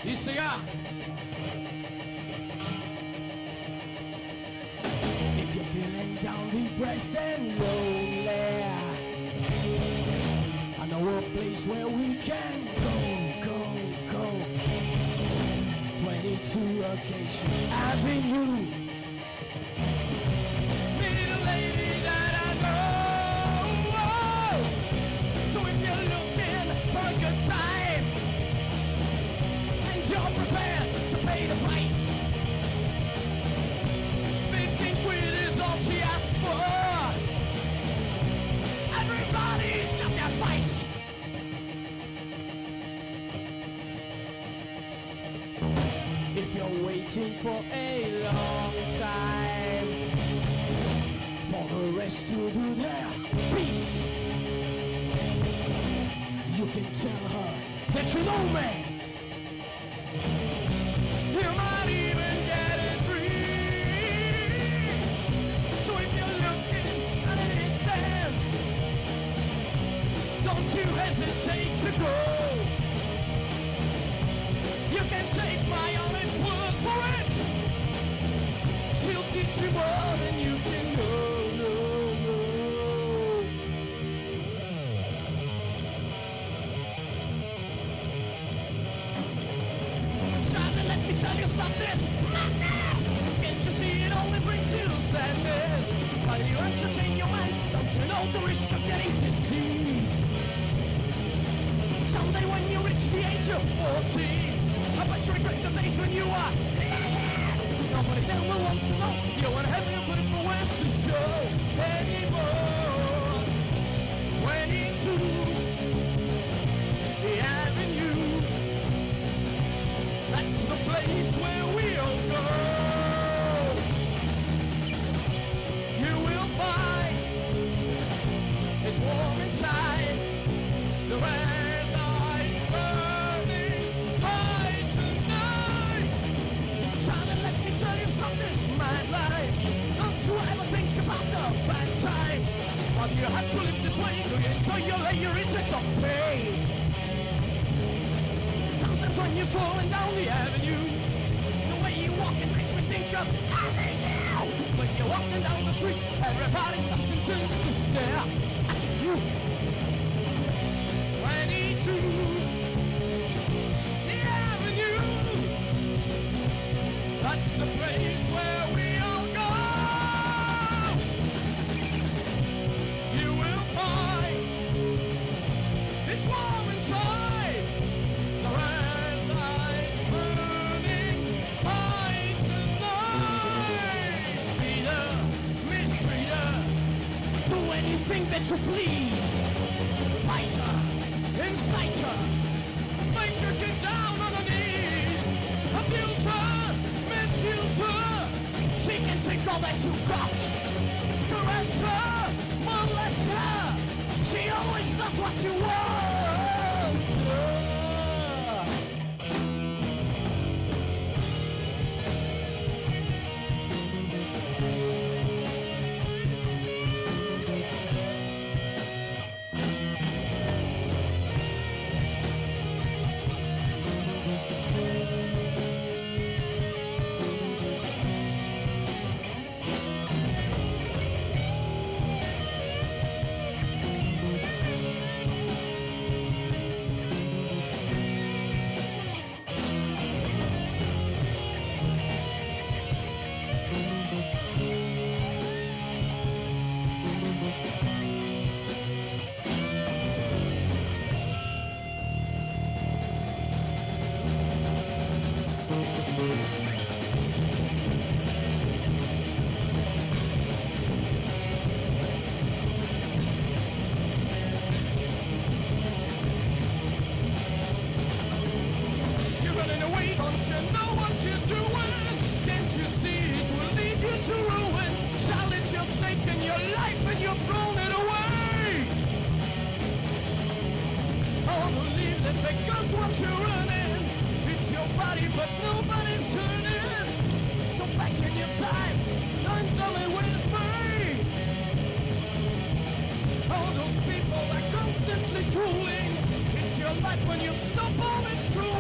И сега If you're feeling down, depressed and lonely, I know a place where we can go, go, go. 22 Acacia Avenue. meet a lady that I know. So if you're looking for a good time and you're prepared to pay the price, 15 quid is all she asks for. Everybody's got their price. If you're waiting for a long time for the rest to do their piece, you can tell her that you know me. You might even get it free. So if you're looking and it's there, don't you hesitate to go. You can take my honest word for it. She'll teach you more than you can know. Charlie, let me tell you, stop this madness. Can't you see it only brings you sadness? Why do you entertain your mind? Don't you know the risk of getting disease? Someday when you reach the age of 40, I bet you regret the days when you are nobody then will want to know. You want heaven, but it's for where's the show anymore. 22, the Avenue. That's the place where we'll go. You will find it's warm inside. The red lights burning bright tonight. Charlie, let me tell you, stop this mad life. Don't you ever think about the bad times? Why do you have to live this way? Do you enjoy your layer? Is it the pain? Sometimes when you're strolling down the avenue, the way you walk it makes me think of having you. When you're walking down the street, everybody stops and turns to stare at you. 22, the Avenue. That's the place where we all go. You will find it's warm inside. The red lights burning bright tonight. Reader, misreader, do anything that you please. Fighter, incite her, make her get down on her knees. Abuse her, misuse her. She can take all that you got. Caress her, molest her. She always does what you want. You're running away, don't you know what you're doing? Can't you see it will lead you to ruin? Charlotte, you're taking your life and you're throwing it away. Oh, believe that because what you're running, it's your body, but nobody's hurting. So back in your time, and come with me. All those people are constantly drooling. It's your life when you stop all its cruel.